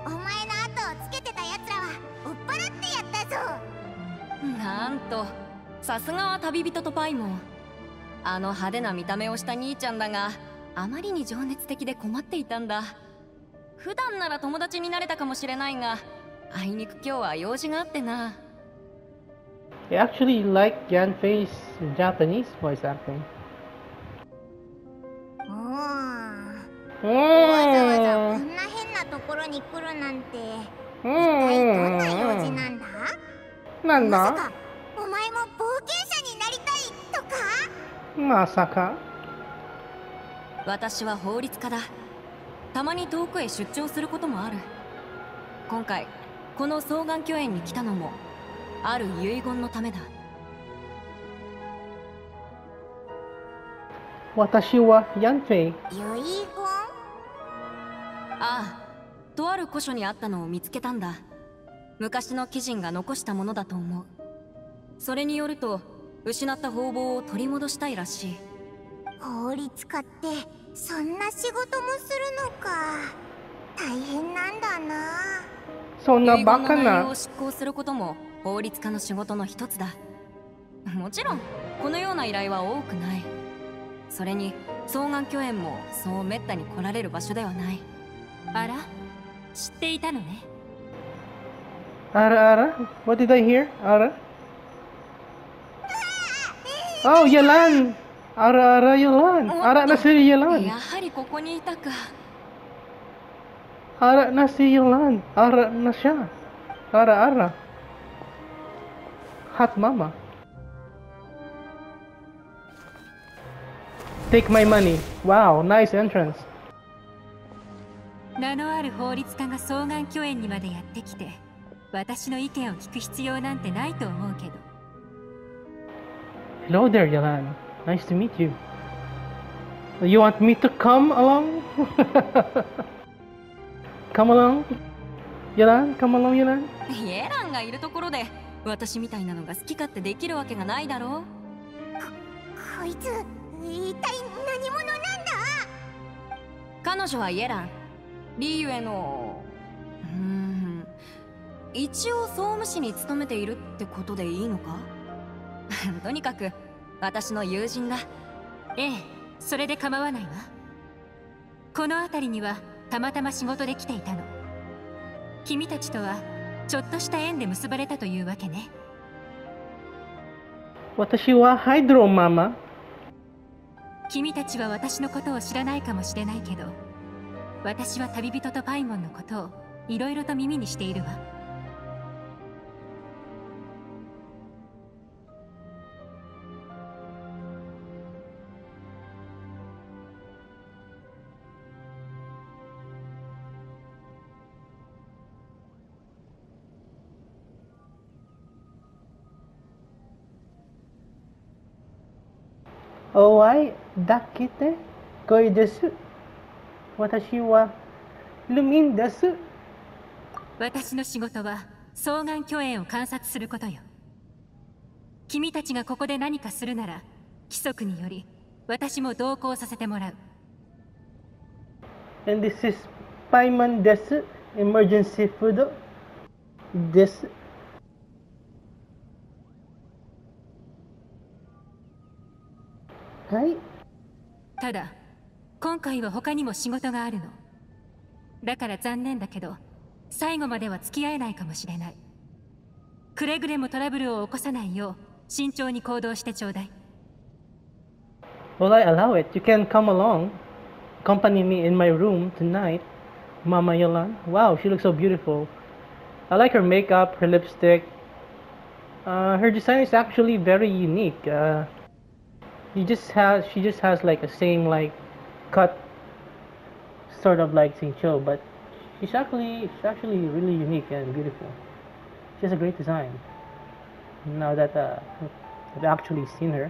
お前の後をつけてた奴らは追っ払ってやったぞ。 なんとさすがは旅人とパイモン。あの派手な見た目をした兄ちゃんだが、あまりに情熱的で困っていたんだ。普段なら友達になれたかもしれないが、あいにく今日は用事があってな。 I actually like Yanfei's Japanese voice acting. わざわざこんな変なところに来るなんて、一体どんな用事なんだ？ なんだ？ まさかお前も冒険者になりたいとか？ まさか。 私は法律家だ。たまに遠くへ出張することもある。今回この双眼鏡園に来たのもある遺言のためだ。 私はヤンフェイ。 遺言？ ああ、とある古書にあったのを見つけたんだ。昔の貴人が残したものだと思う。それによると失った宝宝を取り戻したいらしい。 法律家ってそんな仕事もするのか。大変なんだな。 そんなバカ遺言の内容な。 を執行することも法律家の仕事の一つだ。もちろんこのような依頼は多くない。それに双眼鏡園もそうめったに来られる場所ではない。 あら、知っていたのね。 あらあら What did I hear? あら Oh, Yalan! あらあら Yalan! あらなsi Yalan! やはりここにいたか。 あらなsi Yalan! あらなsiya! あらあら Hot mama. Take my money. Wow, nice entrance. 名のある法律家が双眼鏡園にまでやってきて、私の意見を聞く必要なんてないと思うけど。 Hello there, Yalan. Nice to meet you. You want me to come along? Come along? Yalan? Come along, Yalan? エランがいるところで私みたいなのが好き勝手できるわけがないだろう。 こいつ一体何者なんだ？ 彼女はイエラン、リーユへの一応総務士に勤めているってことでいいのか？とにかく私の友人だ。 ええ、それで構わないわ。この辺りにはたまたま仕事で来ていたの。君たちとはちょっとした縁で結ばれたというわけね。 私はハイドロママ。 君たちは私のことを知らないかもしれないけど、私は旅人とパイモンのことをいろいろと耳にしているわ。 お会いだけで恋です。私はルミンです。 私の仕事は双眼鏡園を観察することよ。君たちがここで何かするなら規則により私も同行させてもらう。 And this is Paimon です。Emergency food です。はい。 ただ今回は他にも仕事があるの。だから残念だけど最後までは付き合えないかもしれない。くれぐれもトラブルを起こさないよう慎重に行動してちょうだい。 Well, I allow it. You can come along. Accompany me in my room tonight. Mama Yolan. Wow, she looks so beautiful. I like her makeup, her lipstick. Her design is actually very unique. She just has like a same like cut, sort of like Saint Cho, but she's actually really unique and beautiful. She has a great design. Now that I've actually seen her.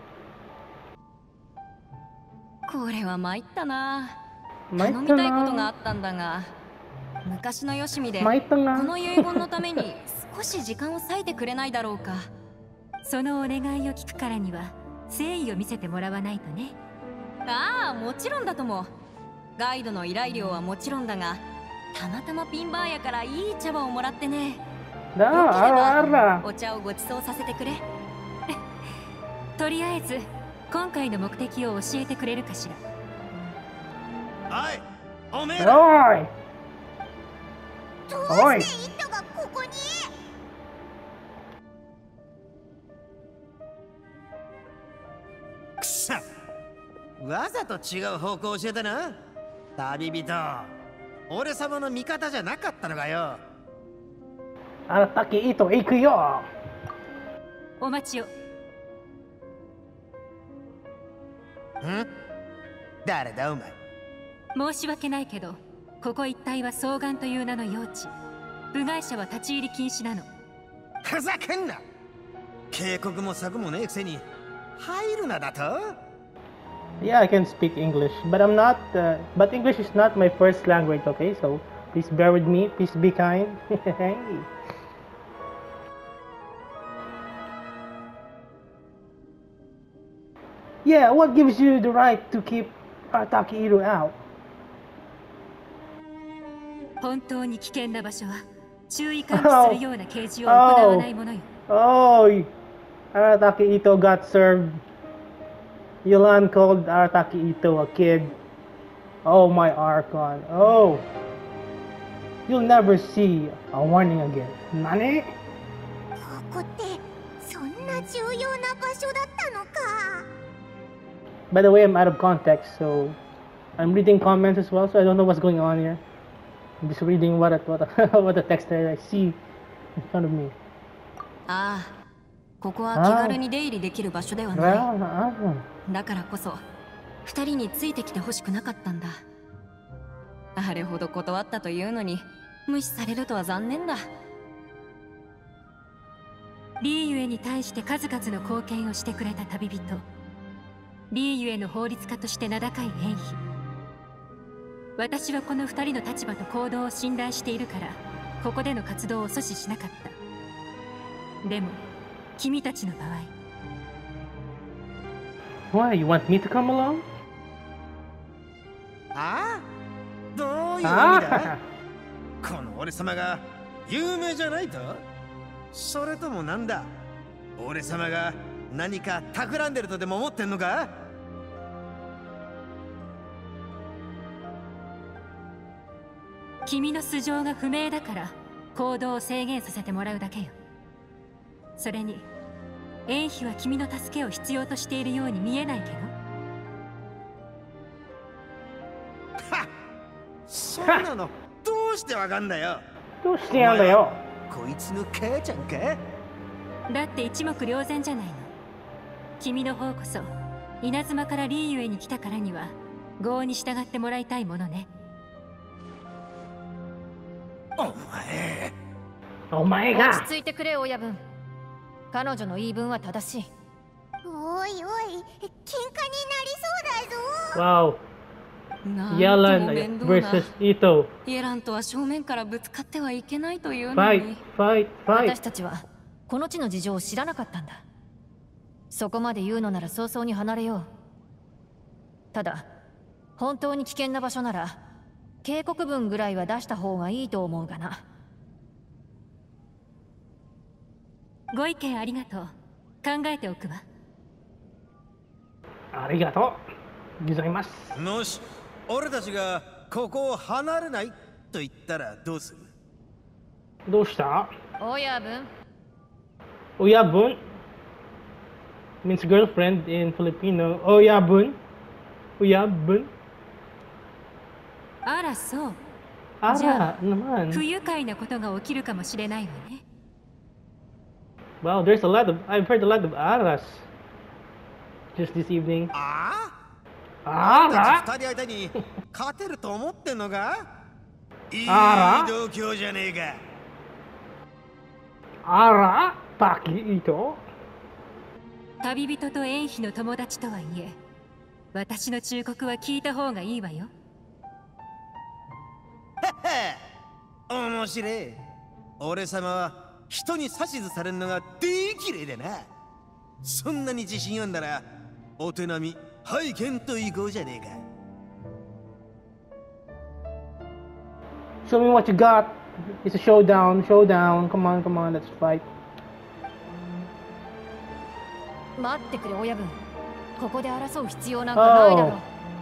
これは参ったな。 参ったな。 頼みたいことがあったんだが、昔のよしみでこ参ったな。 の遺言のために少し時間を割いてくれないだろうか。 そのお願いを聞くからには誠意を見せてもらわないとね。 ああ、もちろんだとも。ガイドの依頼料はもちろんだが、 たまたまピンバーやからいい茶葉をもらってね。 Da, よけれ ara, ば ara. お茶をご馳走させてくれ。 とりあえず今回の目的を教えてくれるかしら。 はい、おめえら。 Oi! どおいうして糸がここに？ くそ、わざと違う方向教えたな。旅人、俺様の味方じゃなかったのかよ。 Arataki ito, ikuyo! お待ちを。 ん？誰だお前。 申し訳ないけどここ一帯は双眼という名の用地。部外者は立ち入り禁止なの。 ふざけんな。警告も策もねえくせに入るなだと。 Yeah, I can speak English, but I'm not. But English is not my first language. Okay, so please bear with me. Please be kind. Hey. Yeah, what gives you the right to keep Arataki Ito out? 本当に危険な場所は注意喚起するような掲示を行わないものよ。 Oh, Arataki Ito got served. Yolan called Arataki Ito a kid. Oh, my Archon. Oh. You'll never see a warning again. Nani? ここってそんな重要な場所だったのか。 By the way, I'm out of context, so I'm reading comments as well, so I don't know what's going on here. I'm just reading what the text that I see in front of me. ああ、ここは気軽に出入りできる場所ではない。 Well, だからこそ二人についてきてほしくなかったんだ。あれほど断ったというのに無視されるとは残念だ。 リーユエに対して数々の貢献をしてくれた旅人、リーユエの法律家として名高いエンヒ。私はこの二人の立場と行動を信頼しているからここでの活動を阻止しなかった。でも君たちの場合、 why? You want me to come along? ああ、どういう意味だ。 Ah! この俺様が有名じゃないと。それともなんだ、俺様が何か企んでるとでも思ってんのか。 君の素性が不明だから行動を制限させてもらうだけよ。それにエンヒは君の助けを必要としているように見えないけど。 そんなのどうしてわかんだよ。 どうしてやんだよ。 こいつの母ちゃんか。 だって一目瞭然じゃないの。君の方こそ稲妻からリーユエに来たからには業に従ってもらいたいものね。 お前。 お前が。 落ち着いてくれ親分。彼女の言い分は正しい。 おいおい、喧嘩になりそうだぞ。 Wow. なんとも Yalan 面倒 versus な。 Ito. イエランとは正面からぶつかってはいけないというの Fight, に。 fight, 私 fight. たちはこの地の事情を知らなかったんだ。そこまで言うのなら早々に離れよう。ただ本当に危険な場所なら警告文ぐらいは出した方がいいと思うがな。 ご意見ありがとう。考えておくわ。 ありがとうございます。 もし俺たちがここを離れないと言ったらどうする。 どうした？ 親分。 Oyabun means girlfriend in Filipino. Oyabun. Oyabun. あらそう。 Ara じゃあ naman. 不愉快なことが起きるかもしれないわね。 Wow, I've heard a lot of aras just this evening. ああ、俺 Ara? たち二人相手に勝てると思ってんのか。いいあら度胸じゃねえか。 Ara? Taki ito? 旅人とエンヒの友達とはいえ、私の忠告は聞いた方がいいわよ。 面白い。俺様は人に指図されるのができれいでな。そんなに自信あんならお手並み拝見と行こうじゃねえか。 Show me what you got. It's a showdown, showdown. Come on, let's fight. 待ってくれ親分。ここで争う必要なんかないだろう。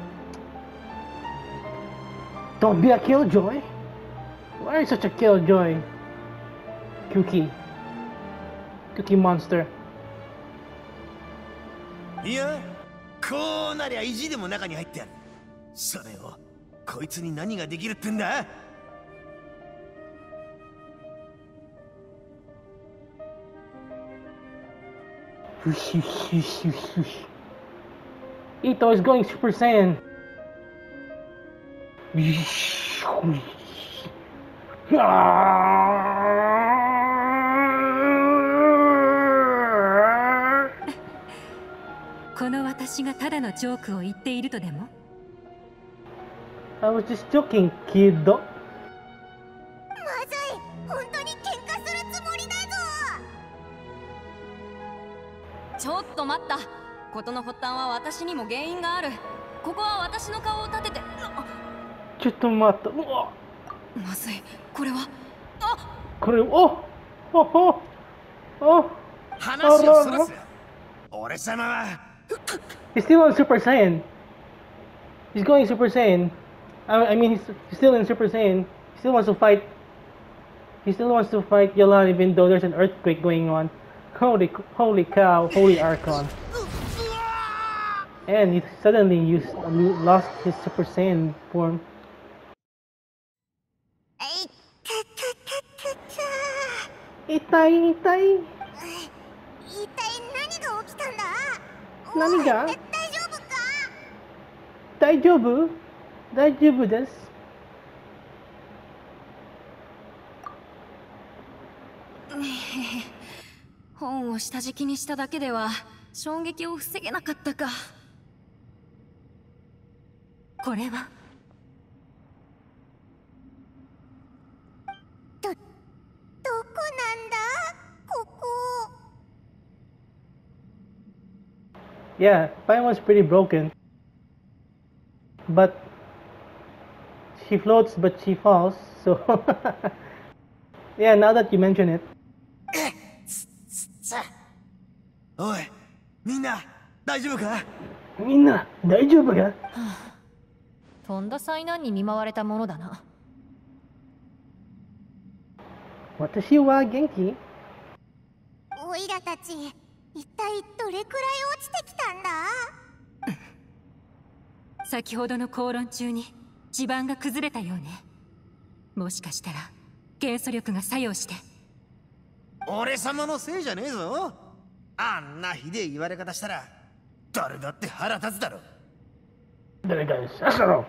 Don't be a killjoy. Why are you such a killjoy? Cookie monster. いや、こうなりゃ意地でも中に入ってやる。それをこいつに何ができるってんだ。 Ito is going Super Saiyan. Ah! この私がただのジョークを言っているとでも？ I was just joking, kid. まずい、本当に喧嘩するつもりだぞ。 ちょっと待った。事の発端は私にも原因がある。ここは私の顔を立てて。 ちょっと待った。うわ、 まずい。これは。 これ、お話をそらす。俺様は He's still on Super Saiyan. He's going Super Saiyan. I mean, he's still in Super Saiyan. He still wants to fight. He still wants to fight Yolan even though there's an earthquake going on. Holy cow, holy Archon. And he suddenly lost his Super Saiyan form. 痛い。 一体何が起きたんだ？ 何が？ 大丈夫か？ 大丈夫？大丈夫です。 本を下敷きにしただけでは衝撃を防げなかったか。 これはどこなんだ？ここ。 Yeah, Paimon's pretty broken. But she floats, but she falls. So yeah, now that you mention it. おい、みんな大丈夫か？ みんな大丈夫か？ とんだ災難に見舞われたものだな。 私は元気？ オイラたち、一体どれくらい落ちてきたんだ？ 先ほどの口論中に地盤が崩れたようね。もしかしたら元素力が作用して。 俺様のせいじゃねえぞ。あんなひでえ言われ方したら誰だって腹立つだろ。 誰かです。朝の。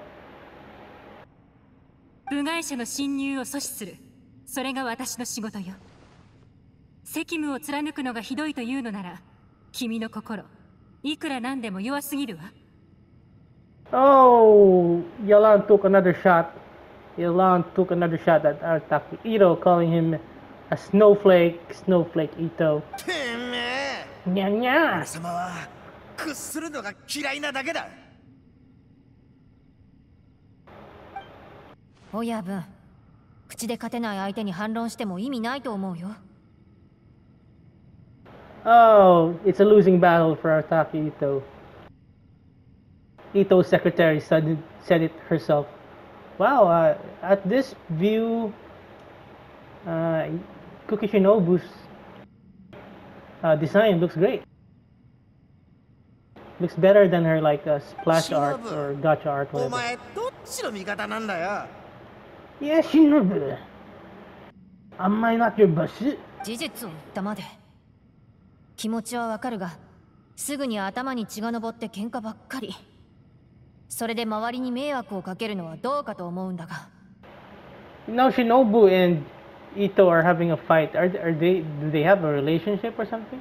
部外者の侵入を阻止する。それが私の仕事よ。責務を貫くのがひどいというのなら、君の心、いくらなんでも弱すぎるわ。 Oh, Yolan took another shot. Yolan took another shot at Artaki Ito, calling him a snowflake Ito. てめえ。 にゃにゃ俺様は屈するのが嫌いなだけだ。 親分、口で勝てない相手に反論しても意味ないと思うよ。 Oh, it's a losing battle for Artaki Ito. Ito's secretary said it herself. Wow, at this view, Cookie Shinobu's design looks great. Looks better than her like splash art or gacha art, お whatever. 前どっちの味方なんだよ。 Yeah, Shinobu. Am I not your boss? 事実を言ったまで。気持ちはわかるが、すぐに頭に血が上って喧嘩ばっかり。それで周りに迷惑をかけるのはどうかと思うんだが。 Now Shinobu and Ito are having a fight. Do they have a relationship or something?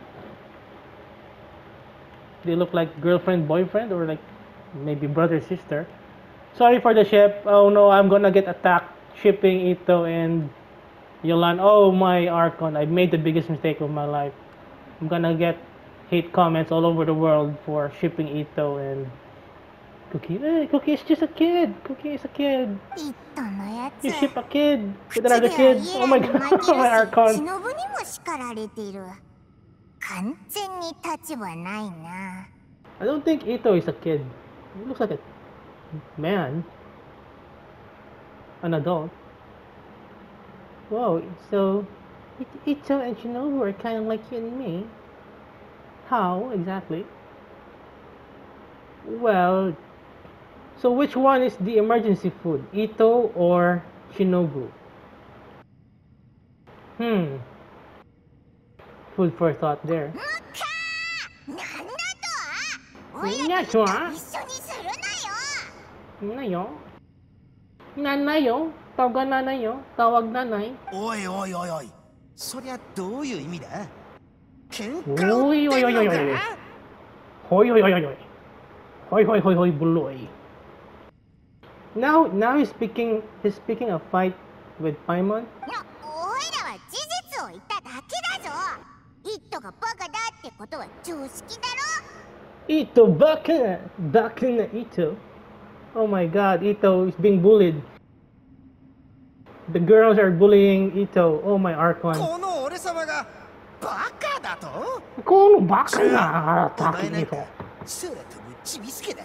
They look like girlfriend, boyfriend, or like maybe brother, sister. Sorry for the ship. Oh no, I'm gonna get attacked shipping Ito and Yolan. Oh my Archon, I made the biggest mistake of my life. I'm gonna get hate comments all over the world for shipping Ito and Cookie. Hey, Cookie is just a kid. Cookie is a kid. イットのやつ You ship a kid 口 with では another イ kid. エ Oh ラ my に god. 負け Oh my るし、 Archon. 忍にも叱られている。完全に立場ないな。 I don't think Ito is a kid. He looks like a man. An adult. Whoa, so Ito and Shinobu are kind of like you and me. How exactly? Well, so which one is the emergency food? Ito or Shinobu? Food for thought there. なんだと？おいいやらと一緒ちょあにするなよ。 Nayo? Nanayo? Tawag nanayo? Tawag nanay? おいおいおいおい、そりゃどういう意味だ？喧嘩をおいおいおいおいおい。Hoy hoy hoy hoy hoy. Hoy hoy hoy hoy buloy. Now he's speaking a fight with Paimon. おいらは事実を言っただけだぞ。イットがバカだってことは常識だろ。 Ito baka na Ito. Oh my god, Ito is being bullied. The girls are bullying Ito. Oh my Archon. この俺様がバカだと？ Kono baka na お前なん atake か Ito. 空飛ぶちびすけだ。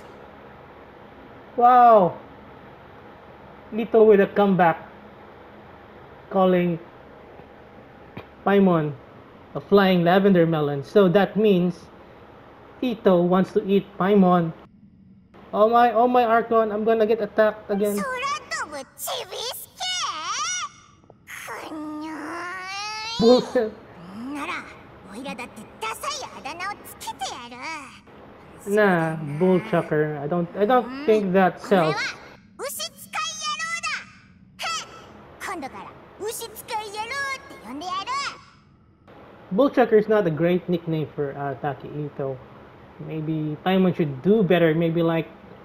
Wow. Ito with a comeback. Calling Paimon a flying lavender melon. So that means Ito wants to eat Paimon. Oh my Archon, I'm gonna get attacked 空 again. 飛ぶちびすけ？ふにゃ Bullshit. ーい。なら、おいらだってダサいあだ名をつけてやる。 Nah, bullchucker. I don't think that お前は sells. 牛使い野郎だ。へっ、今度から牛使い野郎って呼んでやる。 Bullchucker is not a great nickname for Arataki Ito. Maybe Paimon should do better. Maybe like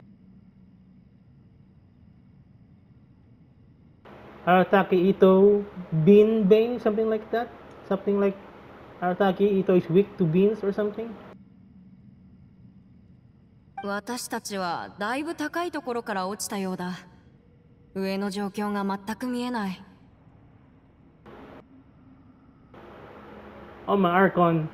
Arataki Ito Bean Bane, something like that. Something like Arataki Ito is weak to beans or something. 私たちはだいぶ高いところから落ちたようだ。上の状況が全く見えない。 Oh my Archon.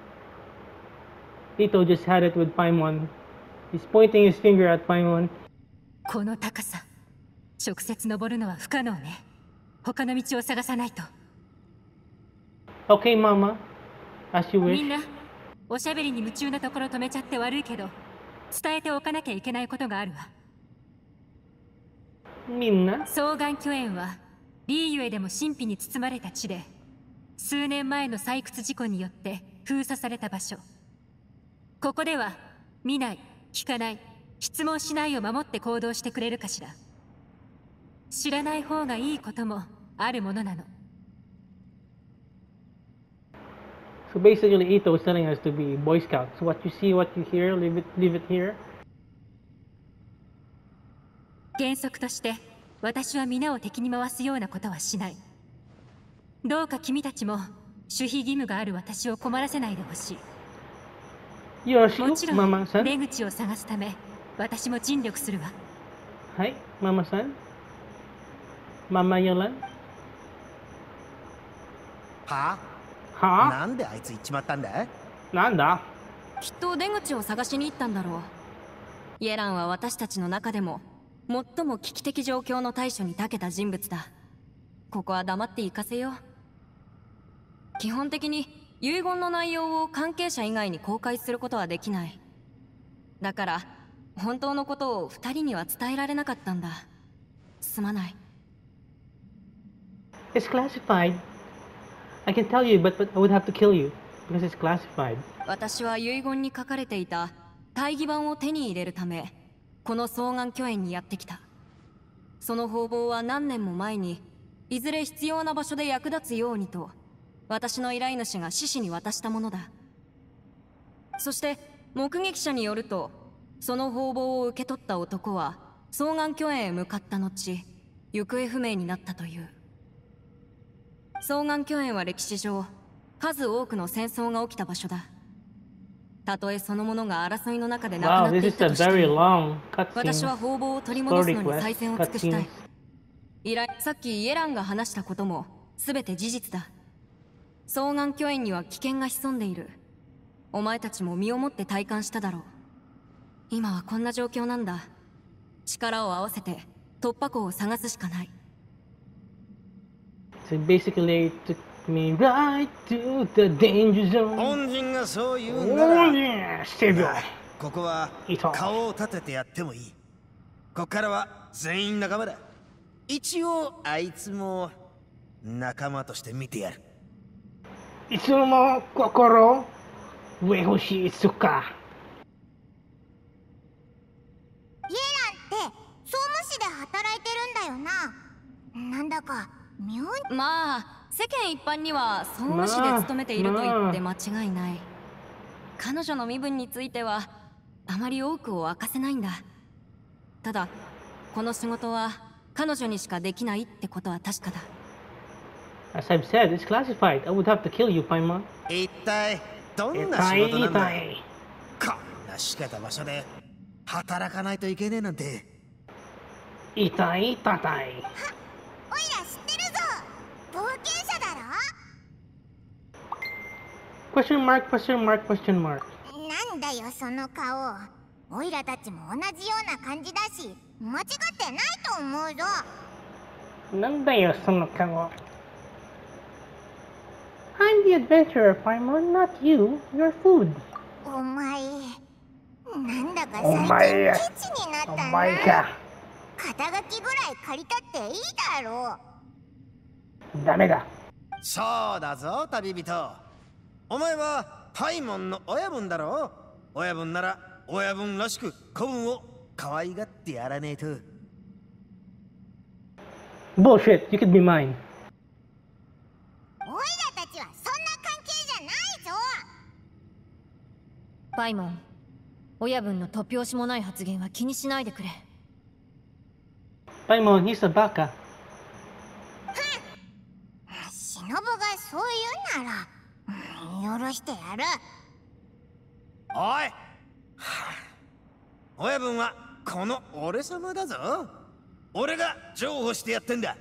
Ito just had it with Paimon. He's pointing his finger at Paimon. この高さ、直接登るのは不可能ね。他の道を探さないと。 Okay, Mama. As you み wish. んな、おしゃべりに夢中なところ止めちゃって悪いけど、伝えておかなきゃいけないことがあるわ。 Minna. 双眼巨園はリーユエでも神秘に包まれた地で、数年前の採掘事故によって封鎖された場所。ここでは見ない、聞かない、質問しないを守って行動してくれるかしら。知らない方がいいこともあるものなの。 So basically, Ito is telling us to be Boy Scouts. What you see, what you hear, leave it here. 原則として私は皆を敵に回すようなことはしない。どうか君たちも守秘義務がある私を困らせないでほしい。 Yoroshiku, もちろん Mama-san. 出口を探すため私も尽力するわ。 Hi, Mama-san. Mama Yolan. は？ Ha? なんであいつ行っちまったんだ？ Nanda? きっと出口を探しに行ったんだろう。イエランは私たちの中でも最も危機的状況の対処に長けた人物だ。ここは黙って行かせよう。基本的に遺言の内容を関係者以外に公開することはできない。だから本当のことを二人には伝えられなかったんだ。すまない。 It's classified. I can tell you, but I would have to kill you because it's classified. 私は遺言に書かれていた大義版を手に入れるためこの双眼巨園にやってきた。その方々は何年も前にいずれ必要な場所で役立つようにと私の依頼主が獅子に渡したものだ。そして目撃者によるとその方々を受け取った男は双眼巨園へ向かった後行方不明になったという。双眼巨園は歴史上数多くの戦争が起きた場所だ。 たとえそのものが争いの中でなく Wow, なって this いっ is た a として very も、 long 私は cutscene. 方々を取り戻す Story のに quest 最善を尽くしたい cutscenes. 依頼、さっきイエランが話したことも全て事実だ。双眼巨炎には危険が潜んでいる。お前たちも身をもって体感しただろう。今はこんな状況なんだ。力を合わせて突破口を探すしかない。 So basically, it took me right to the danger zone. 本人がそう言うんな Oh ら yeah, save you. ここはいいと顔を立ててやってもいい。こっからは全員仲間だ。一応あいつも仲間として見てやる。 いつも心上星つか。 イエランって総務士で働いてるんだよな。なんだか妙に。 まあ世間一般には総務士で勤めていると言って間違いない。彼女の身分についてはあまり多くを明かせないんだ。ただこの仕事は彼女にしかできないってことは確かだ。 As I've said, it's classified. I would have to kill you, Paimon. 一体どんな仕事なんだ。 痛い。 こんなしけた場所で働かないといけねえなんて。 痛い、たたい。 おいら知ってるぞ。冒険者だろ。 Question mark, question mark, question mark. なんだよその顔。おいらたちも同じような感じだし間違ってないと思うぞ。 なんだよ、その顔。I'm the adventurer, Paimon, not you. You're food. お前なんだかお最前近ケチになったおな。 前か。 肩書きぐらい借りたっていいだろう。 ダメだ。 そうだぞ旅人。お前はパイモンの親分だろ。親分なら親分らしく子分を可愛がってやらねえと。 Bullshit, you could be mine. おいらたちはそんな関係じゃないぞ。 パイモン、親分の突拍子もない発言は気にしないでくれ。 Paimon, he's a baka. 忍がそう言うなら、許してやる。 おいはあ親分はこの俺様だぞ。俺が譲歩してやってんだ。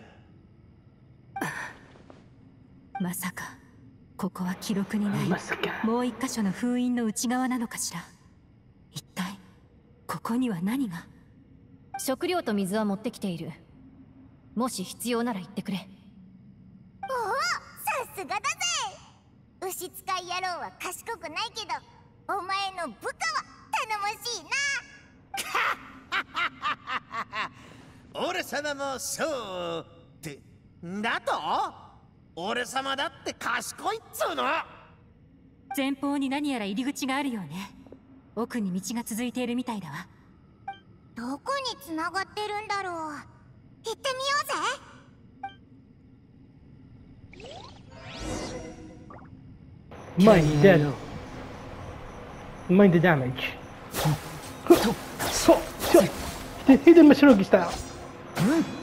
まさかここは記録にないまさか。 もう一箇所の封印の内側なのかしら。一体ここには何が。 食料と水は持ってきている。もし必要なら言ってくれ。 おお、さすがだぜ。牛使い野郎は賢くないけど、お前の部下は頼もしいな。 俺様もそうってだと。俺様だって賢いっつうの。 前方に何やら入り口があるようね。奥に道が続いているみたいだわ。 どこに繋がってるんだろう。行ってみようぜ。 Mind dead. Mind the damage. So, hidden Masurugi style.